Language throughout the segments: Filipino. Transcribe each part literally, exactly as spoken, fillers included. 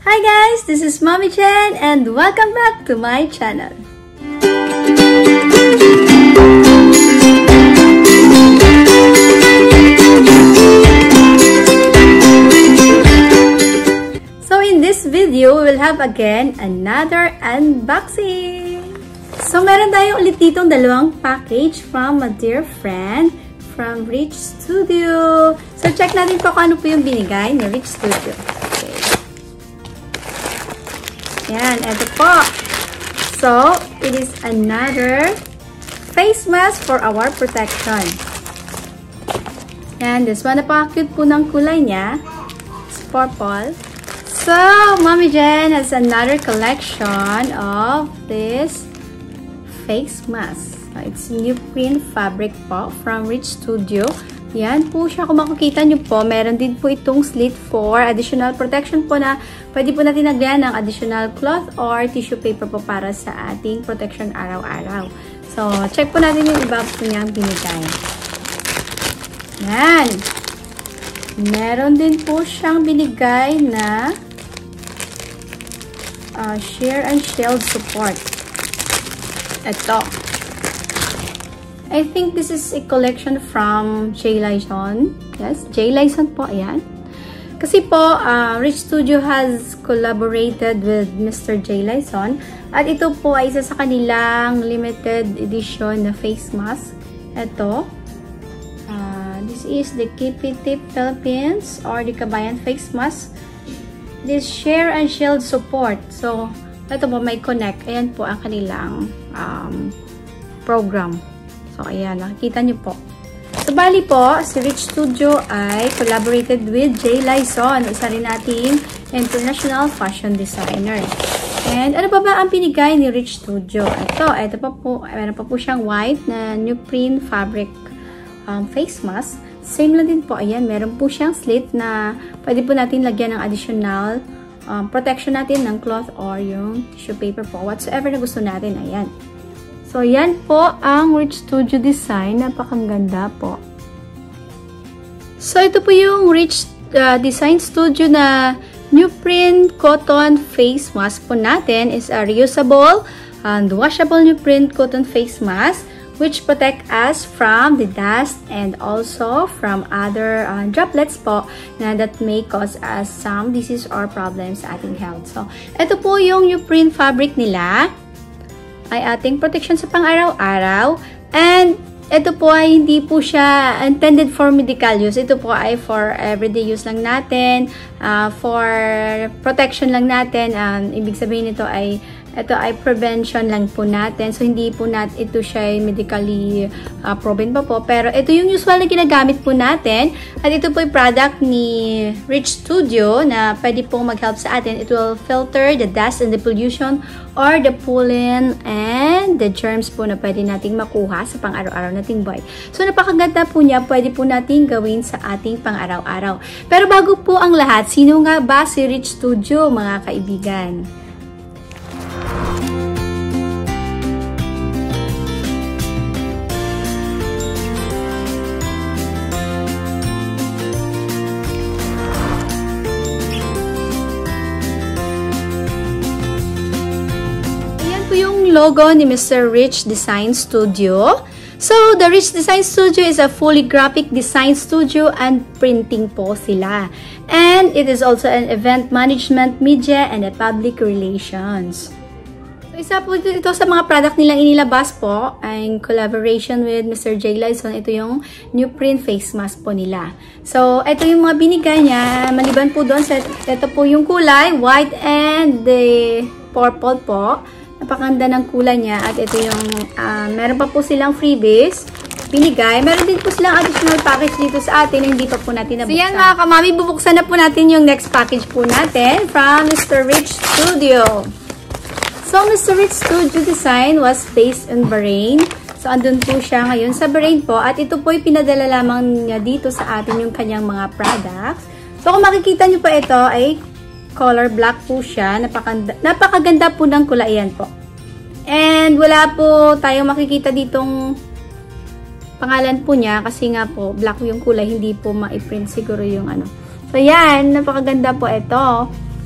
Hi guys, this is Mommy Jen and welcome back to my channel. So in this video, we will have again another unboxing. So meron tayo ulit ditong dalawang package from a dear friend from Rich Studio. So check natin po kung ano po yung binigay ni Rich Studio. Yan, ito po. So, it is another face mask for our protection. And this one, napaka-cute po ng kulay niya. It's purple. So, Mommy Jen has another collection of this face mask. It's neoprene fabric po from Rich Studio. Yan po siya. Kung makikita nyo po, meron din po itong slit for additional protection po na pwede po natin lagyan ng additional cloth or tissue paper po para sa ating protection araw-araw. So, check po natin yung iba po niyang binigay. Yan. Meron din po siyang binigay na uh, shear and shield support. Ito. I think this is a collection from J. Lyson. Yes, J. Lyson po, ayan. Kasi po, uh, Rich Studio has collaborated with Mister J. Lyson. At ito po ay isa sa kanilang limited edition na face mask. Ito. Uh, this is the Kipitip Philippines or the Kabayan face mask. This share and shield support. So, ito po may connect. Ayan po ang kanilang um, program. So, ayan. Nakikita nyo po. So, bali po, si Rich Studio ay collaborated with J. Lyson. Isa rin nating international fashion designer. And, ano pa ba ang pinigay ni Rich Studio? Ito. Ito pa po. Meron pa po siyang white na neoprene fabric um, face mask. Same lang din po. Ayan. Meron po siyang slit na pwede po natin lagyan ng additional um, protection natin ng cloth or yung tissue paper po. Whatsoever na gusto natin. Ayan. So, yan po ang Rich Studio design. Napakaganda po. So, ito po yung Rich uh, Design Studio na neoprene cotton face mask po natin. Is a reusable and washable neoprene cotton face mask which protect us from the dust and also from other uh, droplets po na that may cause us some disease or problems sa ating health. So, ito po yung neoprene fabric nila. Ay ating protection sa pang-araw-araw. And ito po ay hindi po siya intended for medical use. Ito po ay for everyday use lang natin. Uh, for protection lang natin. Um, ibig sabihin nito ay ito ay prevention lang po natin. So, hindi po natin ito siya medically uh, proven pa po. Pero ito yung usual na ginagamit po natin. At ito po yung product ni Rich Studio na pwede po mag-help sa atin. It will filter the dust and the pollution or the pollen and the germs po na pwede nating makuha sa pang-araw-araw nating buhay. So, napakaganda po niya. Pwede po nating gawin sa ating pang-araw-araw. Pero bago po ang lahat, sino nga ba si Rich Studio, mga kaibigan? Logo ni Mister Rich Design Studio. So, the Rich Design Studio is a fully graphic design studio and printing po sila. And it is also an event management, media, and a public relations. So, isa po ito, ito sa mga product nilang inilabas po ay collaboration with Mister J. Lyson. Ito yung neoprene face mask po nila. So, ito yung mga binigay niya. Maliban po doon, sa, ito po yung kulay, white and the purple po. Napakaganda ng kulay niya. At ito yung, uh, meron pa po silang freebies binigay. Meron din po silang additional package dito sa atin na hindi pa po natin nabuksan. So yan mga kamami, bubuksan na po natin yung next package po natin from Mister Rich Studio. So Mister Rich Studio Design was based in Bahrain. So andun po siya ngayon sa Bahrain po. At ito po yung pinadala lamang niya dito sa atin yung kanyang mga products. So kung makikita nyo pa ito ay color black po siya. Napakaganda, napakaganda po ng kulay yan po. And wala po tayong makikita ditong pangalan po niya kasi nga po black yung kulay, hindi po ma-print siguro yung ano. So yan, napakaganda po ito.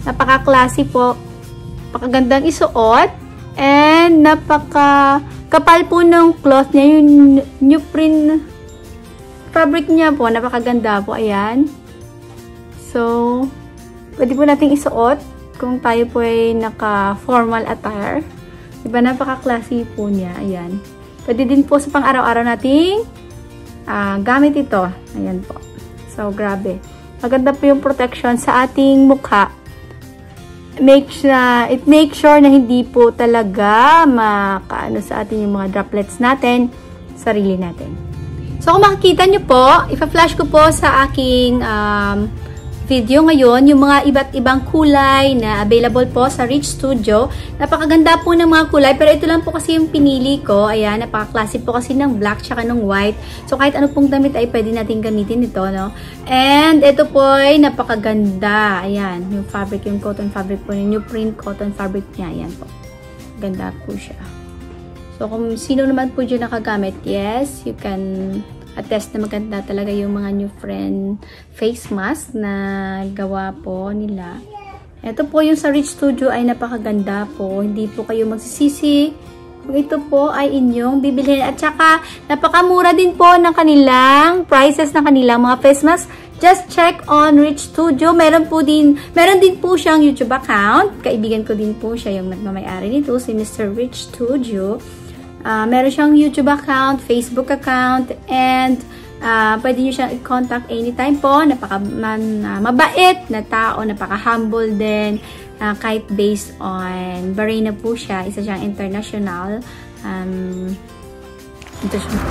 Napaka-classy po. Napakagandang isuot. And napaka-kapal po ng cloth niya. Yung neoprene fabric niya po. Napakaganda po. Ayan. So, pwede po nating isuot kung tayo po ay naka-formal attire. Diba? Napaka-classy po niya. Ayan. Pwede din po sa pang-araw-araw nating uh, gamit ito. Ayan po. So, grabe. Maganda po yung protection sa ating mukha. Make sure, it makes sure na hindi po talaga makaano sa ating yung mga droplets natin, sarili natin. So, kung makikita nyo po, ipa-flash ko po sa aking um, video ngayon, yung mga iba't ibang kulay na available po sa Rich Studio. Napakaganda po ng mga kulay, pero ito lang po kasi yung pinili ko. Ayan, napaka-classy po kasi ng black tsaka ng white. So, kahit ano pong damit ay pwede natin gamitin ito, no? And, ito po ay napakaganda. Ayan, yung fabric, yung cotton fabric po, yung neoprene cotton fabric niya. Ayan po. Ganda po siya. So, kung sino naman po dyan nakagamit, yes, you can attest na maganda talaga yung mga new friend face mask na gawa po nila. Ito po yung sa Rich Studio ay napakaganda po. Hindi po kayo magsisisi kung ito po ay inyong bibilhin. At saka napakamura din po ng kanilang prices ng kanilang mga face mask. Just check on Rich Studio. Meron po din, meron din po siyang YouTube account. Kaibigan ko din po siya yung nagmamayari nito, si Mister Rich Studio. Uh, meron siyang YouTube account, Facebook account, and uh, pwede nyo siyang i-contact anytime po. Napaka man, uh, mabait na tao, napaka-humble din, uh, kahit based on Bahrain na po siya. Isa siyang international. Um, international.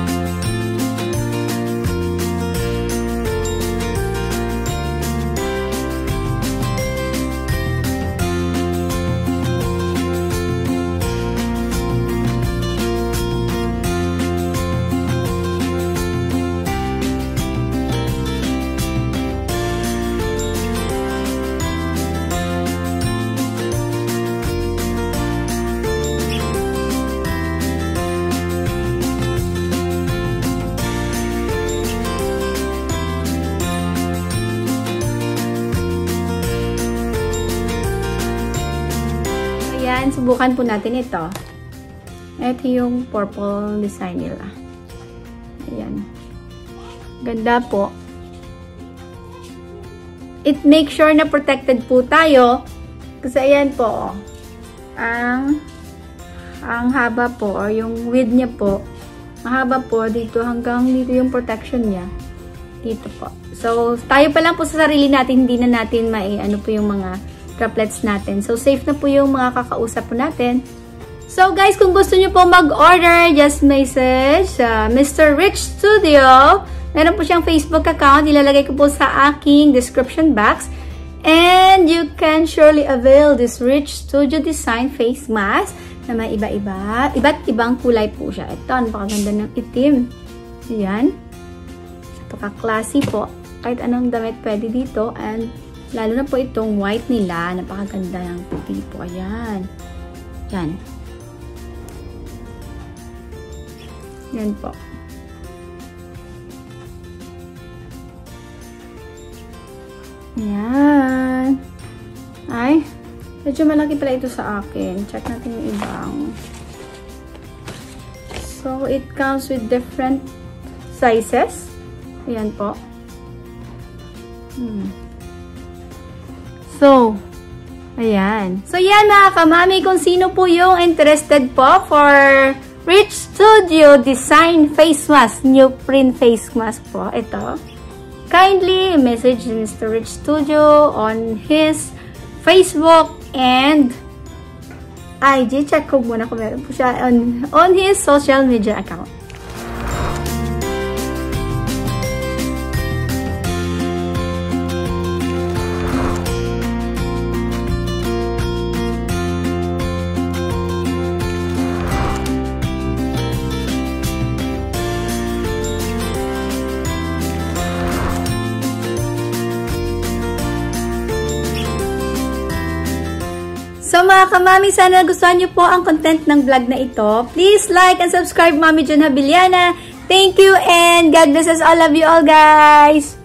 Ayan, subukan po natin ito. Ito yung purple design nila. Ayan. Ganda po. It makes sure na protected po tayo. Kasi ayan po, ang ang haba po, or yung width niya po, mahaba po dito hanggang dito yung protection niya. Dito po. So, tayo pa lang po sa sarili natin, hindi na natin mai, ano po yung mga droplets natin. So, safe na po yung mga kakausap po natin. So, guys, kung gusto nyo po mag-order, just message uh, Mister Rich Studio. Meron po siyang Facebook account. Ilalagay ko po sa aking description box. And you can surely avail this Rich Studio Design Face Mask na may iba-iba. Iba't ibang kulay po siya. Ito, napakaganda ng itim. Ayan. Napaka-classy po. Kahit anong damit pwede dito. And lalo na po itong white nila. Napakaganda ng puti po. Ayan. Yan. Yan po. Ayan. Ay. Medyo malaki pala ito sa akin. Check natin yung ibang. So, it comes with different sizes. Ayan po. Hmm. So, ayan. So, yan mga kamami, kung sino po yung interested po for Rich Studio Design Face Mask, new print face mask po, ito. Kindly message Mister Rich Studio on his Facebook and I G. Check ko muna kung meron po siya on, on his social media account. So mga kamami, sana nagustuhan niyo po ang content ng vlog na ito. Please like and subscribe, Mami Jun Habiliana. Thank you and God bless us all of you all, guys!